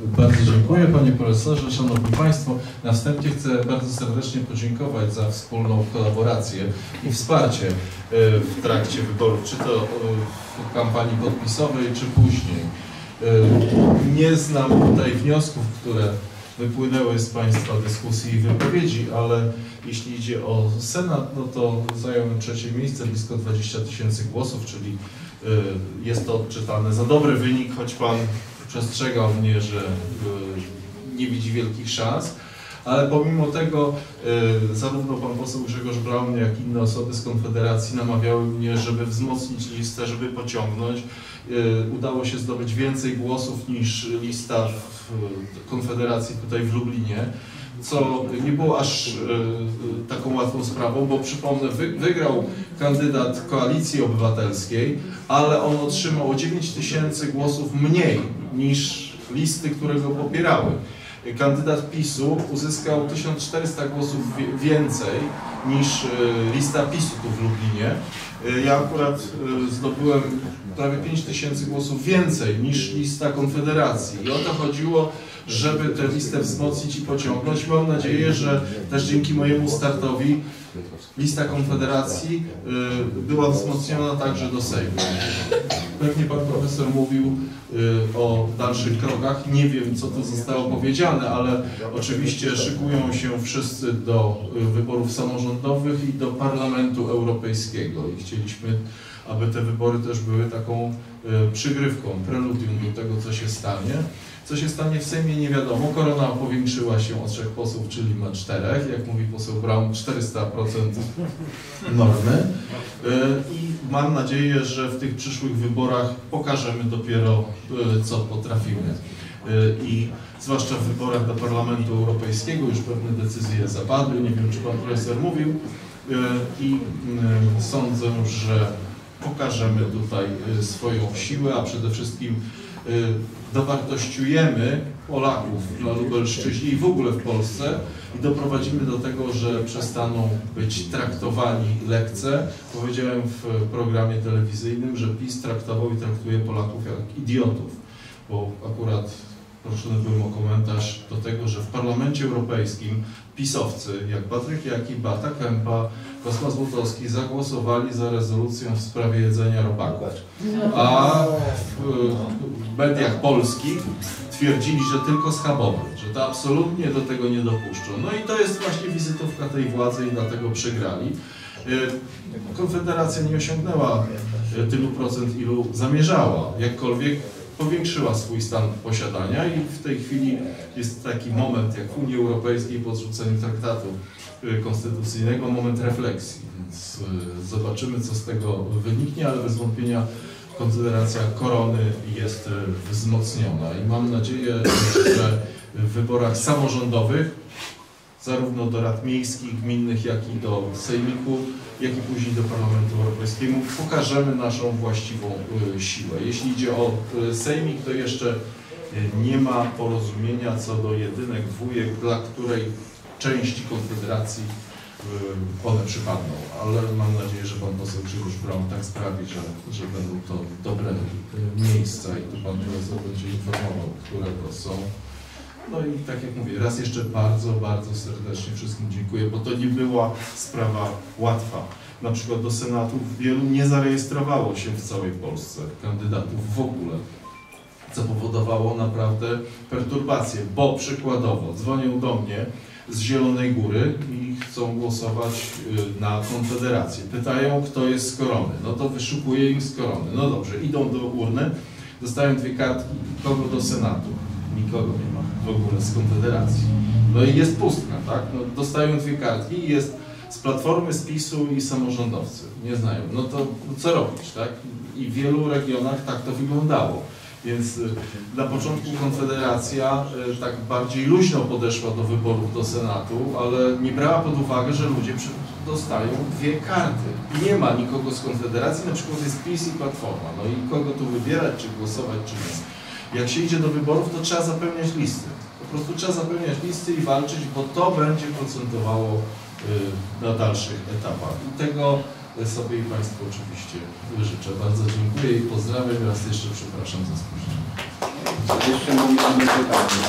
Bardzo dziękuję Panie Profesorze, Szanowni Państwo. Na wstępie chcę bardzo serdecznie podziękować za wspólną kolaborację i wsparcie w trakcie wyborów, czy to w kampanii podpisowej, czy później. Nie znam tutaj wniosków, które wypłynęły z Państwa dyskusji i wypowiedzi, ale jeśli idzie o Senat, no to zająłem trzecie miejsce, blisko 20 000 głosów, czyli jest to odczytane za dobry wynik, choć Pan przestrzegał mnie, że nie widzi wielkich szans, ale pomimo tego zarówno Pan poseł Grzegorz Braun, jak i inne osoby z Konfederacji namawiały mnie, żeby wzmocnić listę, żeby pociągnąć. Udało się zdobyć więcej głosów niż lista w Konfederacji tutaj w Lublinie, co nie było aż taką łatwą sprawą, bo przypomnę, wygrał kandydat Koalicji Obywatelskiej, ale on otrzymał o 9 000 głosów mniej niż listy, które go popierały. Kandydat PiS-u uzyskał 1400 głosów więcej niż lista PiS-u tu w Lublinie. Ja akurat zdobyłem prawie 5000 głosów więcej niż lista Konfederacji. I o to chodziło, żeby tę listę wzmocnić i pociągnąć. Mam nadzieję, że też dzięki mojemu startowi lista Konfederacji była wzmocniona także do Sejmu. Pewnie Pan Profesor mówił o dalszych krokach. Nie wiem, co tu zostało powiedziane, ale oczywiście szykują się wszyscy do wyborów samorządowych i do Parlamentu Europejskiego. I chcieliśmy, aby te wybory też były taką przygrywką, preludium do tego, co się stanie. Co się stanie w Sejmie, nie wiadomo. Korona powiększyła się o 3 posłów, czyli ma 4. Jak mówi poseł Braun, 400% normy. I mam nadzieję, że w tych przyszłych wyborach pokażemy dopiero, co potrafimy. I zwłaszcza w wyborach do Parlamentu Europejskiego już pewne decyzje zapadły. Nie wiem, czy Pan Profesor mówił. I sądzę, że pokażemy tutaj swoją siłę, a przede wszystkim dowartościujemy Polaków na Lubelszczyźnie i w ogóle w Polsce i doprowadzimy do tego, że przestaną być traktowani lekce. Powiedziałem w programie telewizyjnym, że PiS traktował i traktuje Polaków jak idiotów, bo akurat proszony byłem o komentarz do tego, że w Parlamencie Europejskim pisowcy, jak Patryk Jaki, Beata Kempa, Kosma Złotowski zagłosowali za rezolucją w sprawie jedzenia robaków, a w mediach polskich twierdzili, że tylko schabowy, że to absolutnie do tego nie dopuszczą. No i to jest właśnie wizytówka tej władzy i dlatego przegrali. Konfederacja nie osiągnęła tylu procent, ilu zamierzała, jakkolwiek powiększyła swój stan posiadania i w tej chwili jest taki moment, jak w Unii Europejskiej po odrzuceniu traktatu konstytucyjnego, moment refleksji. Więc zobaczymy, co z tego wyniknie, ale bez wątpienia Konfederacja Korony jest wzmocniona i mam nadzieję, że w wyborach samorządowych, zarówno do rad miejskich, gminnych, jak i do sejmiku, jak i później do Parlamentu Europejskiego, pokażemy naszą właściwą siłę. Jeśli idzie o sejmik, to jeszcze nie ma porozumienia co do jedynek, dwójek, dla której części Konfederacji one przypadną, ale mam nadzieję, że Pan poseł Grzegorz Braun tak sprawi, że będą to dobre miejsca i tu Pan profesor będzie informował, które to są. No i tak jak mówię, raz jeszcze bardzo, bardzo serdecznie wszystkim dziękuję, bo to nie była sprawa łatwa. Na przykład do Senatu wielu nie zarejestrowało się w całej Polsce kandydatów w ogóle, co powodowało naprawdę perturbacje, bo przykładowo dzwonią do mnie z Zielonej Góry i chcą głosować na Konfederację. Pytają, kto jest z Korony. No to wyszukuję im z Korony. No dobrze, idą do urny, dostają 2 kartki, kogo do Senatu. Nikogo nie ma w ogóle z Konfederacji. No i jest pustka, tak? No, dostają 2 kartki i jest z Platformy, z PiS-u i samorządowcy. Nie znają. No to co robić, tak? I w wielu regionach tak to wyglądało. Więc na początku Konfederacja tak bardziej luźno podeszła do wyborów do Senatu, ale nie brała pod uwagę, że ludzie dostają 2 karty. I nie ma nikogo z Konfederacji, na przykład jest PiS i Platforma. No i kogo tu wybierać, czy głosować, czy nie. Jak się idzie do wyborów, to trzeba zapełniać listy. Po prostu trzeba zapełniać listy i walczyć, bo to będzie procentowało na dalszych etapach. I tego sobie i Państwu oczywiście życzę. Bardzo dziękuję i pozdrawiam. Raz jeszcze przepraszam za spóźnienie. Jeszcze mogliśmy pytać.